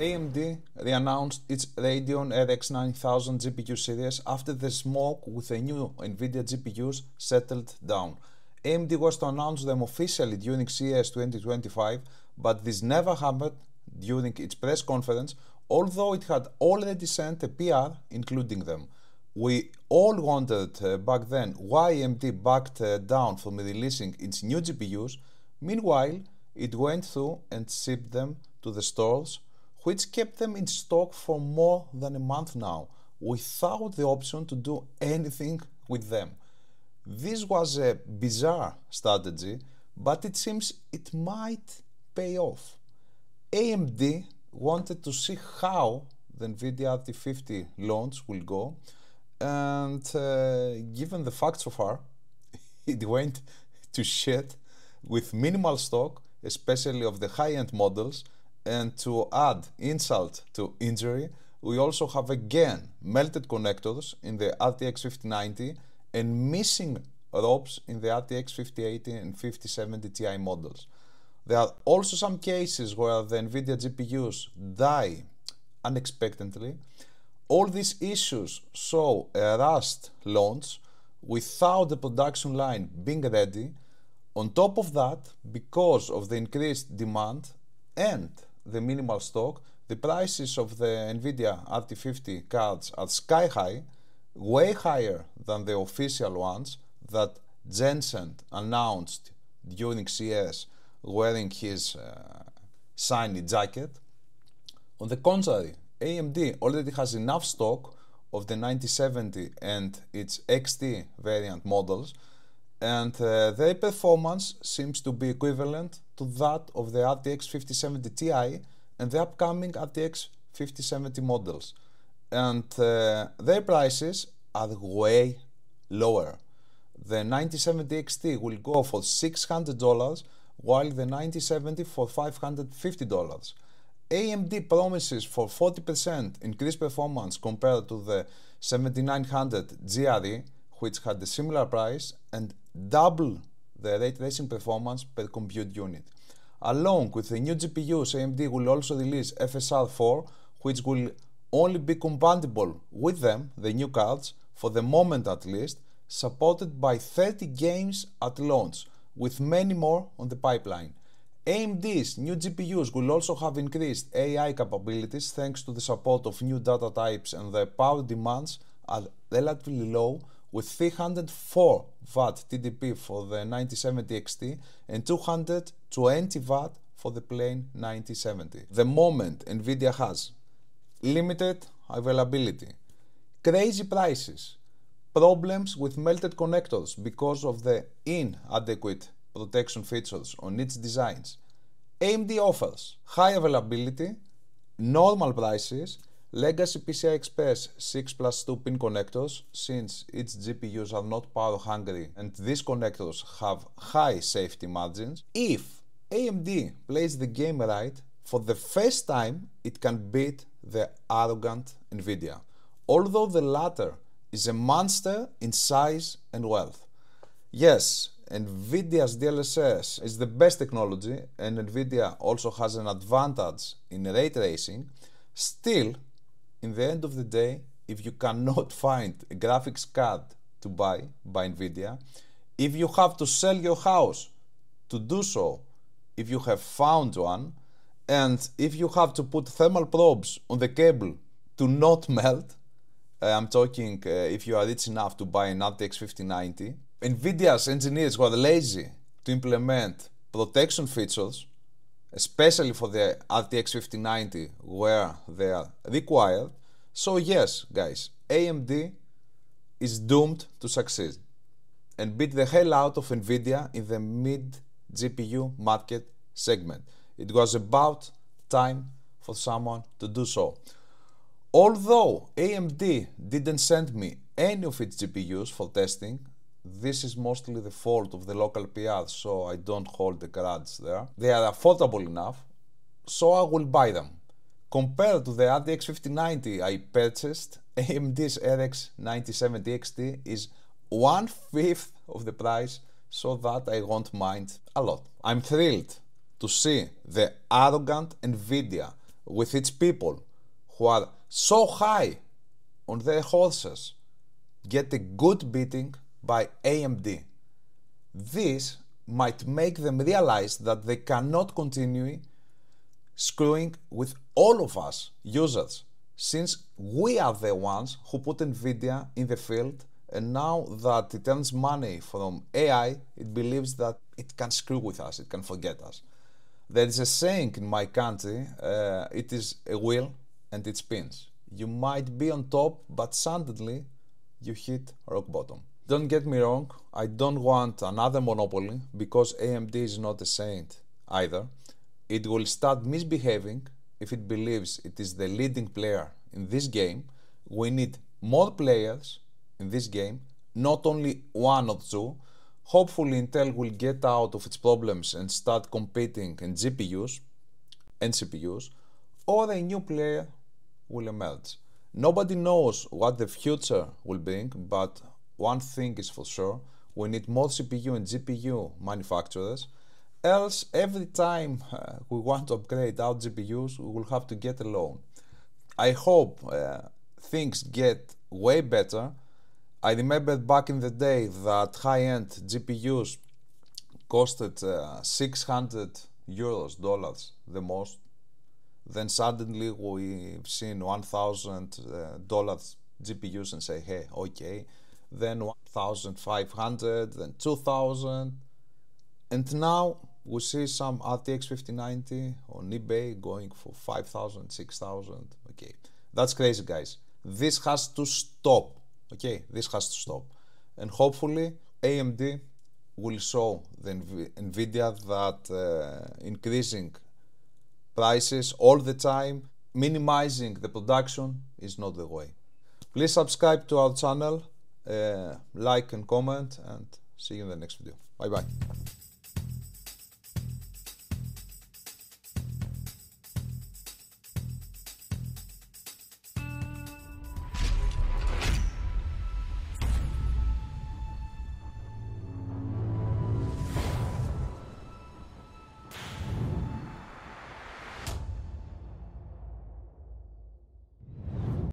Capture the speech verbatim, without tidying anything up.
A M D re-announced its Radeon R X nine thousand G P U series after the smoke with the new NVIDIA G P Us settled down. A M D was to announce them officially during C E S twenty twenty-five, but this never happened during its press conference, although it had already sent a P R including them. We all wondered uh, back then why A M D backed uh, down from releasing its new G P Us. Meanwhile, it went through and shipped them to the stores, which kept them in stock for more than a month now, without the option to do anything with them. This was a bizarre strategy, but it seems it might pay off. A M D wanted to see how the NVIDIA R T fifty launch will go, and uh, given the facts so far, it went to shit with minimal stock, especially of the high-end models. And to add insult to injury, we also have again melted connectors in the R T X fifty ninety and missing ropes in the R T X fifty eighty and fifty seventy Ti models. There are also some cases where the NVIDIA G P Us die unexpectedly. All these issues show a rushed launch without the production line being ready. On top of that, because of the increased demand and the minimal stock, the prices of the NVIDIA R T fifty cards are sky high, way higher than the official ones that Jensen announced during C E S wearing his uh, shiny jacket. On the contrary, A M D already has enough stock of the ninety seventy and its X T variant models, and uh, their performance seems to be equivalent to that of the R T X fifty seventy Ti and the upcoming R T X fifty seventy models. And uh, their prices are way lower. The ninety seventy X T will go for six hundred dollars, while the ninety seventy for five hundred fifty dollars. A M D promises for forty percent increased performance compared to the seventy-nine hundred G R E, which had a similar price, and double the ray tracing performance per compute unit. Along with the new G P Us, A M D will also release F S R four, which will only be compatible with them, the new cards, for the moment at least, supported by thirty games at launch, with many more on the pipeline. A M D's new G P Us will also have increased A I capabilities thanks to the support of new data types, and their power demands are relatively low, with three hundred four watt T D P for the ninety seventy X T and two hundred twenty watt for the plain ninety seventy. The moment NVIDIA has limited availability, crazy prices, problems with melted connectors because of the inadequate protection features on its designs, A M D offers high availability, normal prices, legacy P C I Express six plus two pin connectors, since its G P Us are not power hungry and these connectors have high safety margins. If A M D plays the game right, for the first time it can beat the arrogant NVIDIA, although the latter is a monster in size and wealth. Yes, NVIDIA's D L S S is the best technology, and NVIDIA also has an advantage in ray tracing. Still, in the end of the day, if you cannot find a graphics card to buy by NVIDIA, if you have to sell your house to do so, if you have found one, and if you have to put thermal probes on the cable to not melt, uh, I'm talking uh, if you are rich enough to buy an R T X fifty ninety, NVIDIA's engineers were lazy to implement protection features, especially for the R T X fifty ninety where they are required. So yes, guys, A M D is doomed to succeed and beat the hell out of NVIDIA in the mid-G P U market segment. It was about time for someone to do so. Although A M D didn't send me any of its G P Us for testing, this is mostly the fault of the local P R, so I don't hold the grudge there. They are affordable enough, so I will buy them. Compared to the R T X fifty ninety I purchased, A M D's R X ninety seventy X T is one fifth of the price, so that I won't mind a lot. I'm thrilled to see the arrogant NVIDIA with its people who are so high on their horses get a good beating by A M D. This might make them realize that they cannot continue screwing with all of us users, since we are the ones who put NVIDIA in the field, and now that it earns money from A I, it believes that it can screw with us, it can forget us. There is a saying in my country, uh, it is a wheel and it spins. You might be on top, but suddenly you hit rock bottom. Don't get me wrong, I don't want another monopoly, because A M D is not a saint either. It will start misbehaving if it believes it is the leading player in this game. We need more players in this game, not only one or two. Hopefully Intel will get out of its problems and start competing in G P Us and C P Us, or a new player will emerge. Nobody knows what the future will bring, but one thing is for sure, we need more C P U and G P U manufacturers, else every time uh, we want to upgrade our G P Us, we will have to get a loan. I hope uh, things get way better. I remember back in the day that high-end G P Us costed uh, six hundred euros, dollars the most. Then suddenly we've seen one thousand dollars G P Us and say, hey, okay. Then one thousand five hundred, then two thousand. And now we see some R T X fifty ninety on eBay going for five thousand, six thousand. Okay, that's crazy, guys. This has to stop. Okay, this has to stop. And hopefully A M D will show the NVIDIA that uh, increasing prices all the time, minimizing the production, is not the way. Please subscribe to our channel, uh, like and comment, and see you in the next video. Bye bye.